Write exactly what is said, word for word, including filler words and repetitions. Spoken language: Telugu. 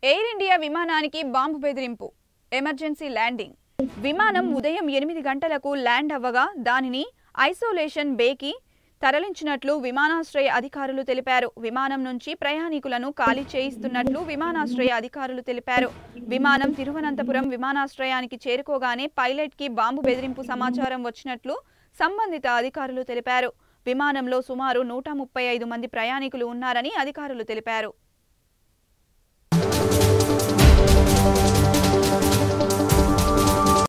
ఎయిర్ ఇండియా విమానానికి బాంబు బెదిరింపు, ఎమర్జెన్సీ ల్యాండింగ్. విమానం ఉదయం ఎనిమిది గంటలకు ల్యాండ్ అవ్వగా దానిని ఐసోలేషన్ బేకి తరలించినట్లు విమానాశ్రయ అధికారులు తెలిపారు. విమానం నుంచి ప్రయాణికులను ఖాళీ చేయిస్తున్నట్లు విమానాశ్రయ అధికారులు తెలిపారు. విమానం తిరువనంతపురం విమానాశ్రయానికి చేరుకోగానే పైలట్ కి బాంబు బెదిరింపు సమాచారం వచ్చినట్లు సంబంధిత అధికారులు తెలిపారు. విమానంలో సుమారు నూట ముప్పై ఐదు మంది ప్రయాణికులు ఉన్నారని అధికారులు తెలిపారు.